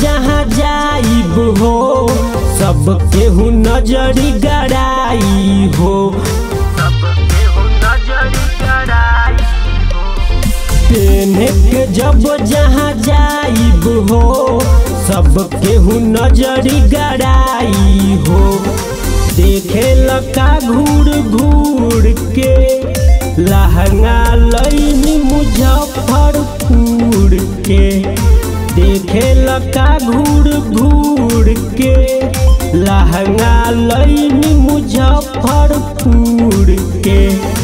जहाँ जाइब हो सब केहू नजरी गड़ाई हो। पेन्हे के जब जहाँ जाइब हो सब केहू नजरी गड़ाई हो। देखे लका घूर घूर के लहंगा लईनी मुजफ्फरपुर के। देखे लका घूर घूर के लहंगा लईनी मुजफ्फरपुर के।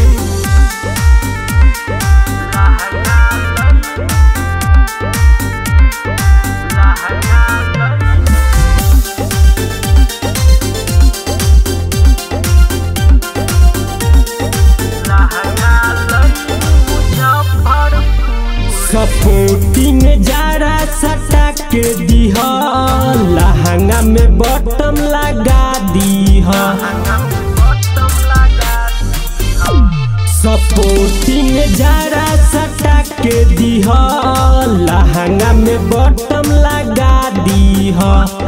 सपोर्टिंग जरा सटा के दीह लहंगा में बटम लगा दीह। सपोर्टिंग जरा सटा के दीह लहंगा में बटम लगा दीह।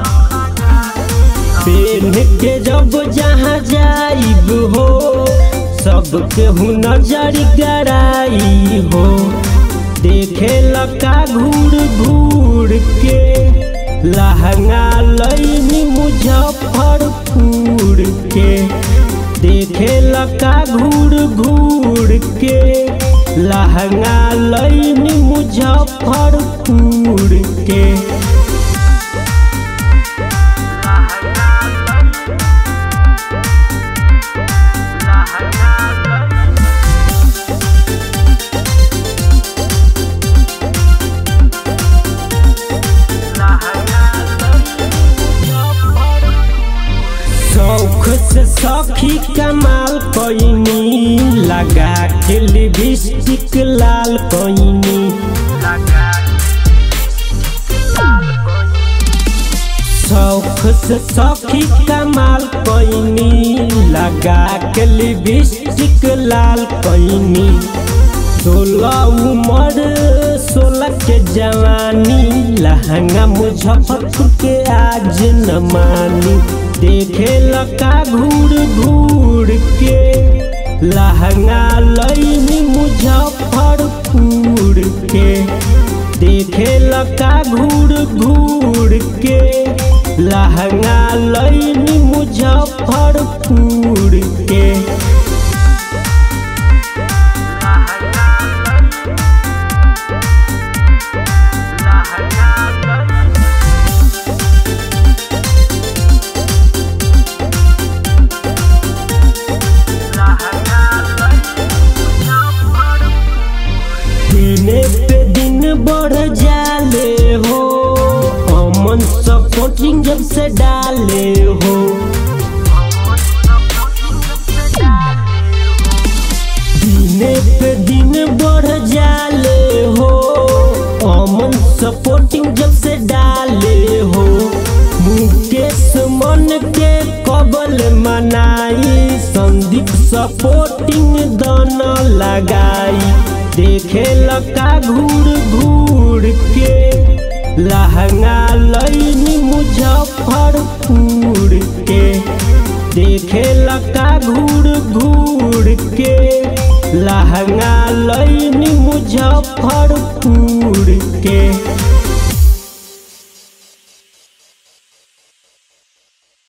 पेन के जब जहाँ जाइब हो सब केहू नजर गड़ाई हो। देखे लका घूर घूर के लहंगा लईनी मुजफ्फरपुर के। देखे लका घूर घूर के लहंगा लईनी मुजफ्फरपुर के। शौख से सखी कमाल कईनी लगा के लिपस्टिक लाल कईनी। शौख से सखी कमाल कईनी लगा के लिपस्टिक लाल कईनी। 16 उम्र 16 के जवानी लहंगा मुजफ्फरपुर के आज न मानी। देखे लका घूर घूर के लहंगा लईनी मुजफ्फरपुर के। देखे लका घूर घूर के लहंगा लईनी मुजफ्फरपुर के। दिने पे दिन बढ़ जाले हो अमन सपोर्टिंग जब से डाले हो। दिने पे दिन बढ़ जाले हो अमन सपोर्टिंग जब से डाले हो। मुकेश मन के कबल मनाई संदीप सपोर्टिंग दाना लगाई। देखे लका घूर घूर के लहंगा लईनी मुजफ्फरपुर के। देखे लका घूर घूर के लहंगा लईनी मुजफ्फरपुर के।